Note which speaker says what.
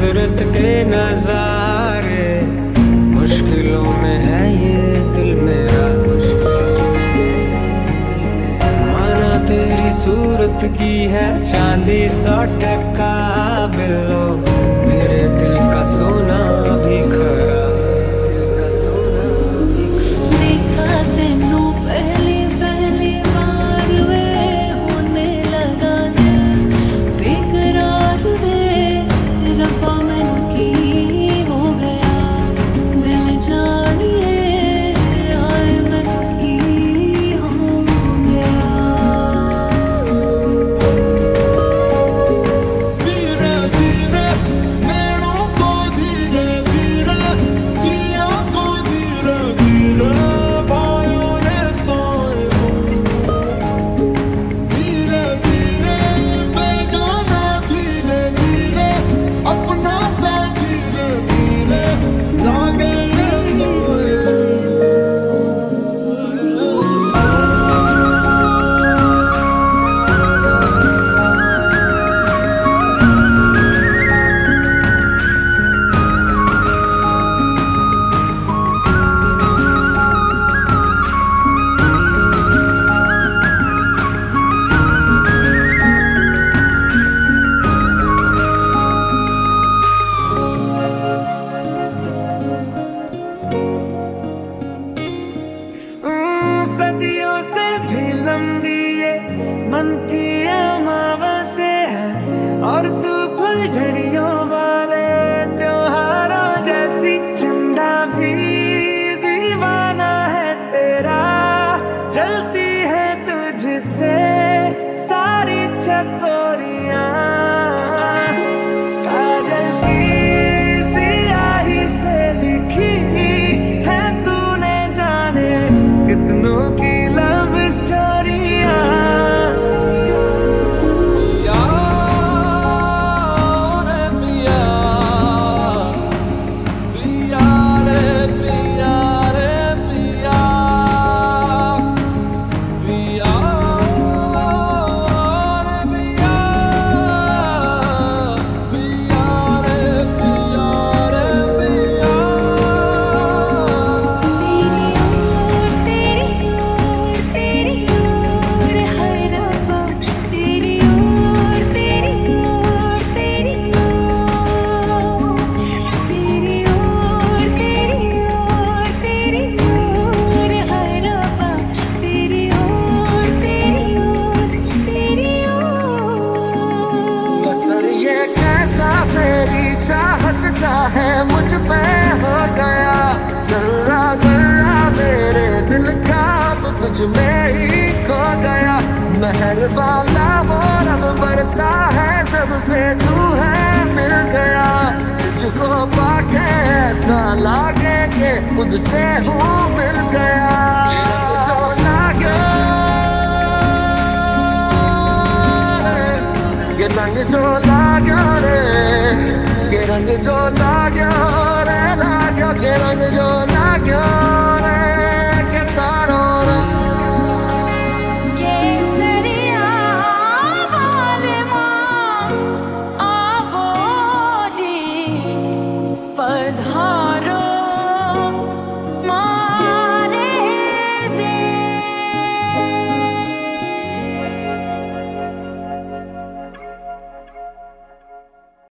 Speaker 1: कुदरत के नजारे, मुश्किलों में है ये दिल मेरा। माना तेरी सूरत की है चांदी 100% बिल्लो, मेरे दिल का सोना भी खरा।
Speaker 2: देखा तेनू पहली पहली बार वे होने लगा दिल बेकरार दे, रब्बा मैनू की हो गया दिल जानिए, आए मैनू की हो गया।
Speaker 3: धीरे धीरे नैनों को धीरे धीरे जिया को धीरे धीरे भाइयों ने सोए हो। धीरे धीरे बेगाना धीरे धीरे अपना सा धीरे धीरे लागे ने सोए हो।
Speaker 1: सदियों से भी लंबी ये मन की अमावस्या है, और तू फुलझड़ियों वाले त्योहारों जैसी चंदा भी दीवाना है तेरा। जलती है तुझसे सारी चकोरियां, काजल की सियाही से लिखी है तूने जाने कितनों की लव स्टोरियां। यार पिया पिया रे पिया रे पिया पिया रे पिया पिया रे पिया रे पिया।
Speaker 2: तेरी ओर है रब्बा, तेरी ओर तेरी ओर तेरी ओर, तेरी ओर तेरी ओर तेरी ओर है रब्बा, तेरी ओर तेरी ओर तेरी ओर।
Speaker 1: असर ये कैसा तेरी चाहत का है मुझ पे हो गया, जर्रा जर्रा मेरे दिल का अब तुझ में ही खो गया। मेहर वाला वो रब बरसा है जब से तू है मिल गया, तुझको पाके ऐसा लागे कि खुद से हूँ मिल गया। जो लागे ये रंग जो लाग्यो रे, ये रंग जो लाग्यो रे, लाग्यो के रंग जो